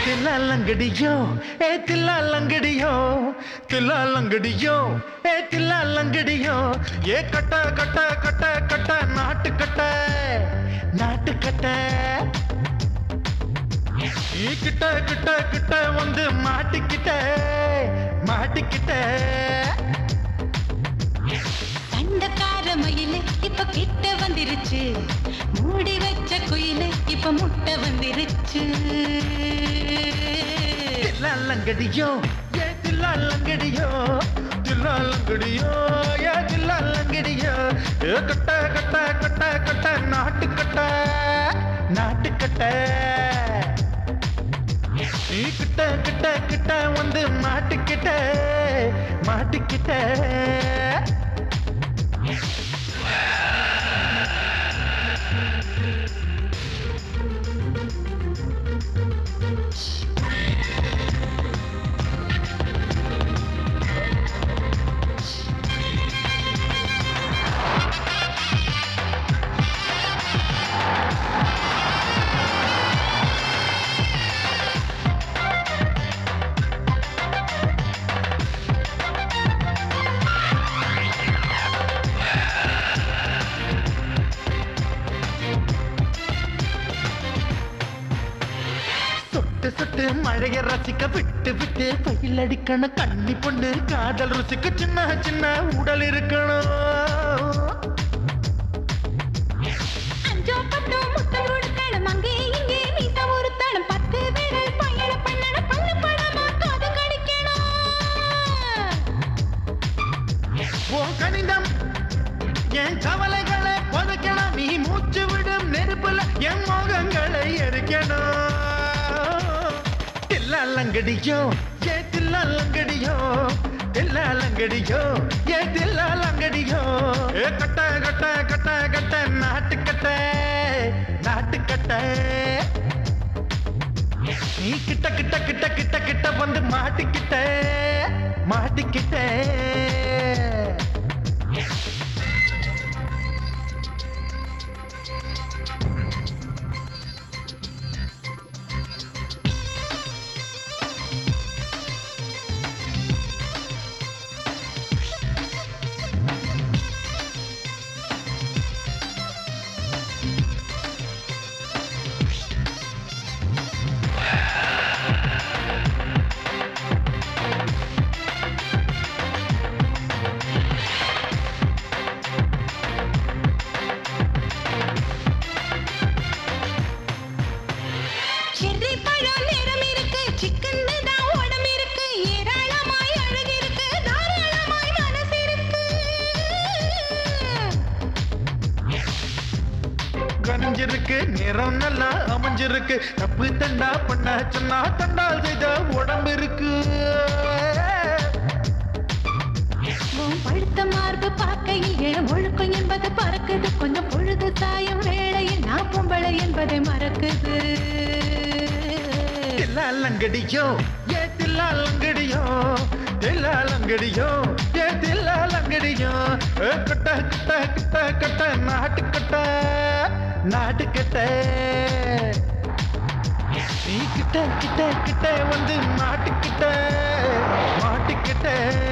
தில்லா லங்கடியோ ஏ தில்லா லங்கடியோ தில்லா லங்கடியோ ஏ தில்லா லங்கடியோ ஏ கட்ட கட்ட கட்ட கட்ட நாட்டுக்கட்ட நாட்டுக்கட்ட நீ கிட்ட கிட்ட கிட்ட வந்து மாட்டிக்கிட்ட மாட்டிக்கிட்ட சண்டக்கார மயிலு இப்ப கிட்ட வந்துருச்சு மூடி வச்ச குயிலு இப்ப முட்டை வந்துருச்சு தில்லாலங்கடியோ ஏ தில்லாலங்கடியோ தில்லாலங்கடியோ ஏ தில்லாலங்கடியோ ஏ கட்ட கட்ட கட்ட கட்ட நாட்டுக்கட்ட நாட்டுக்கட்ட நீ கிட்ட கிட்ட கிட்ட வந்து மாட்டிக்கிட்ட மாட்டிக்கிட்ட சுட்டு மழைய ரசிக்க விட்டு விட்டு பயில் அடிக்கணும் கண்ணி பொண்ணு காதல் ருசிக்க சின்ன சின்ன உடல் இருக்கணும் அஞ்சோ பத்தோ முத்தல் கொடுக்கணும் அங்கே இங்கே மீச ஒரு தளம் 10 விரல் பயண பண்ணணும் பல்லு படமா காது கடிக்கணும் ஓ கணிதம் என் கவலைகளை புதைக்கணும் நீ மூச்சு விடும் நெருப்புல என் மோகங்களை எரிக்கணும் தில்லாலங்கடியோ ஏ தில்லாலங்கடியோ தில்லாலங்கடியோ ஏ தில்லாலங்கடியோ ஏ கட்ட கட்ட கட்ட கட்ட நாட்டுக்கட்ட நாட்டுக்கட்ட நீ கிட்ட கிட்ட கிட்ட கிட்ட கிட்ட வந்து மாட்டிக்கிட்ட மாட்டிக்கிட்ட நேரம் நல்லா அமைஞ்சிருக்கு தப்பு தண்டா பண்ண சொன்னா தண்டால் செய்த உடம்பு இருக்கு பழுத்த மார்பு பார்க்கையில் ஒழுக்கம் என்பது பறக்குது கொஞ்சம் பொழுது சாயம் வேளையில் நான் பொம்பளை என்பதை மறக்குது தில்லாலங்கடியோ ஏ தில்லாலங்கடியோ தில்லாலங்கடியோ ஏ தில்லாலங்கடியோ கட்ட கட்ட கட்ட கட்ட நாட்டுக்கட்ட நாட்டுக்கட்ட நீ கிட்ட கிட்ட கிட்ட வந்து மாட்டுக்கிட்ட மாட்டுக்கிட்ட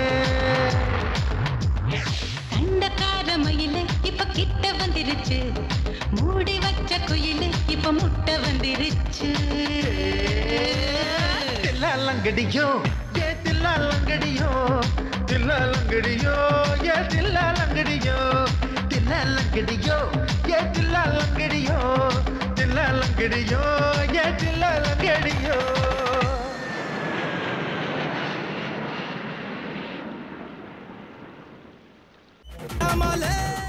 சண்டக்கார மயிலு இப்ப கிட்ட வந்துருச்சு மூடி வச்ச குயிலு இப்ப முட்டை வந்துருச்சு தில்லாலங்கடியோ ஏ தில்லாலங்கடியோ தில்லாலங்கடியோ ஏ தில்லாலங்கடியோ தில்லாலங்கடியோ ஏ தில்லாலங்கடியோ தில்லாலங்கடியோ ஏ தில்லாலங்கடியோ Amale